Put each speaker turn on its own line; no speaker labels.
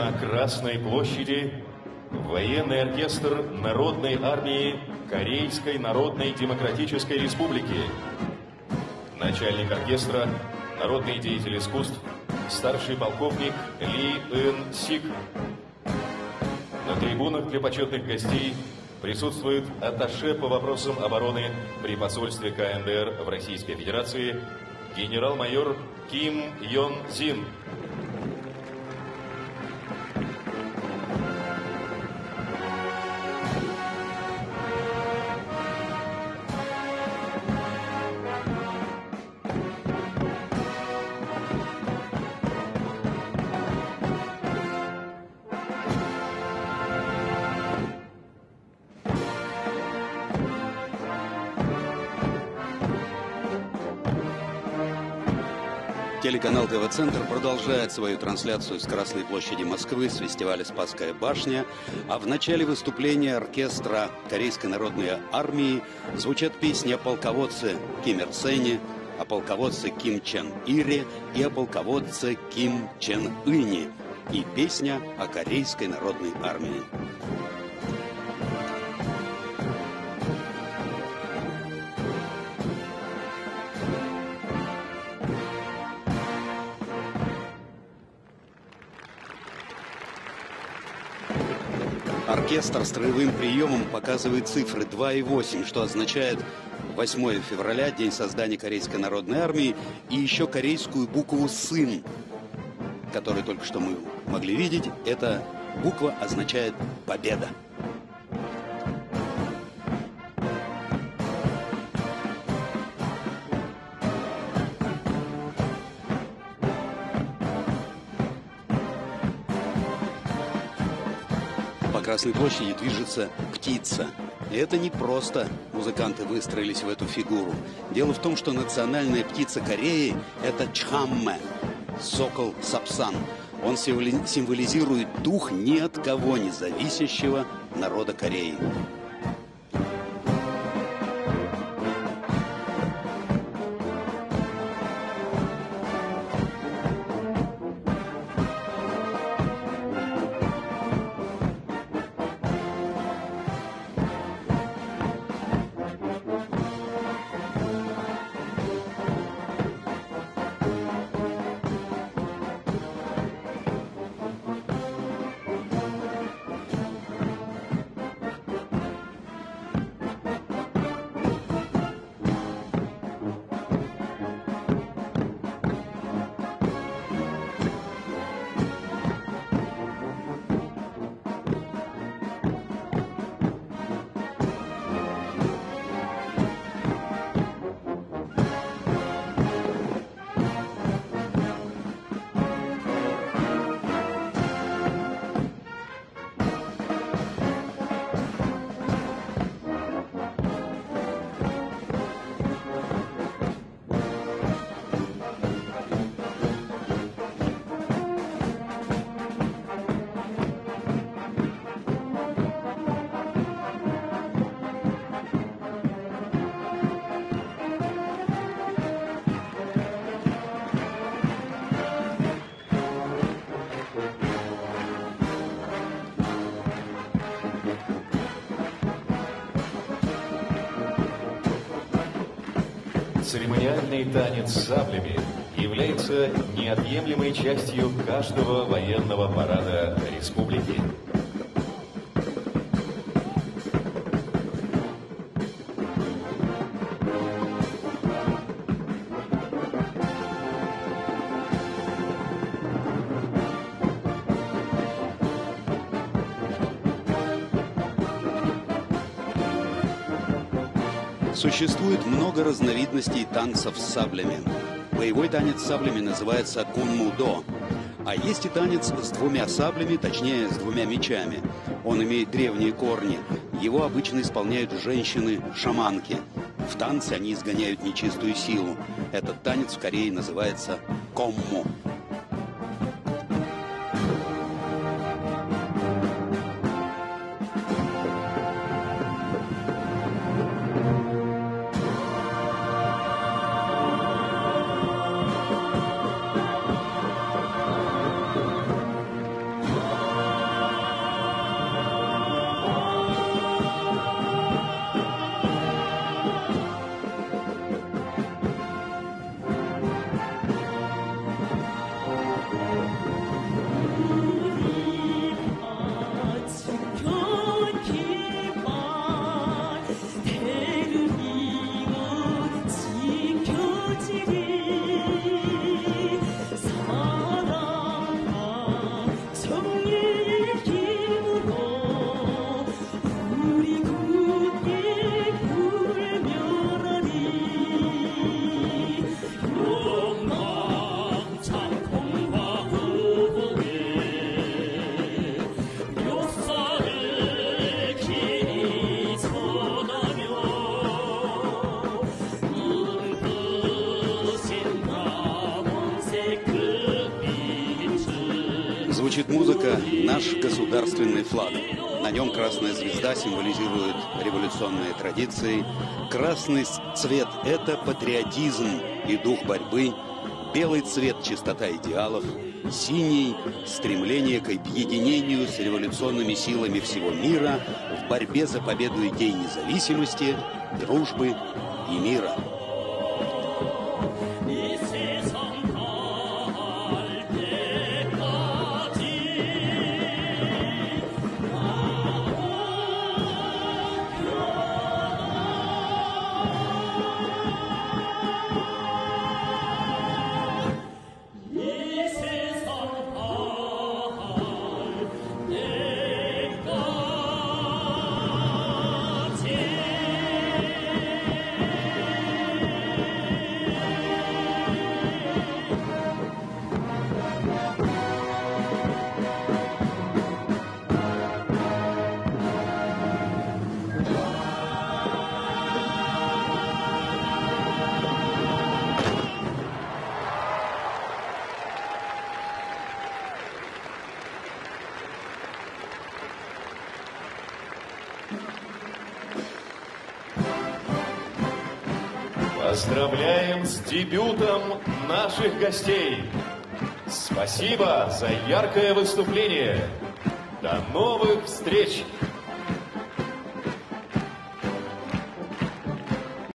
на Красной площади военный оркестр Народной армии Корейской Народной Демократической Республики. Начальник оркестра, народный деятель искусств, старший полковник Ли Ын Сик. На трибунах для почетных гостей присутствует атташе по вопросам обороны при посольстве КНДР в Российской Федерации генерал-майор Ким Йон Син.
Телеканал ТВ-центр продолжает свою трансляцию с Красной площади Москвы с фестиваля «Спасская башня». А в начале выступления оркестра Корейской народной армии звучат песни о полководце Ким Ир Сене, о полководце Ким Чен Ире и о полководце Ким Чен Ыне. И песня о Корейской народной армии. Оркестр строевым приемом показывает цифры 2 и 8, что означает 8 февраля, день создания Корейской народной армии, и еще корейскую букву «сын», которую только что мы могли видеть. Эта буква означает «победа». По Красной площади движется птица. И это не просто музыканты выстроились в эту фигуру. Дело в том, что национальная птица Кореи – это чхамме, сокол Сапсан. Он символизирует дух ни от кого не зависящего народа Кореи.
Церемониальный танец с саблями является неотъемлемой частью каждого военного парада республики.
Существует много разновидностей танцев с саблями. Боевой танец с саблями называется кунмудо. А есть и танец с двумя саблями, точнее, с двумя мечами. Он имеет древние корни. Его обычно исполняют женщины-шаманки. В танце они изгоняют нечистую силу. Этот танец в Корее называется коммо. музыка – наш государственный флаг. На нем красная звезда символизирует революционные традиции. Красный цвет – это патриотизм и дух борьбы. Белый цвет – чистота идеалов. Синий – стремление к объединению с революционными силами всего мира в борьбе за победу идей независимости, дружбы и мира.
Поздравляем с дебютом наших гостей! Спасибо за яркое выступление! До новых встреч!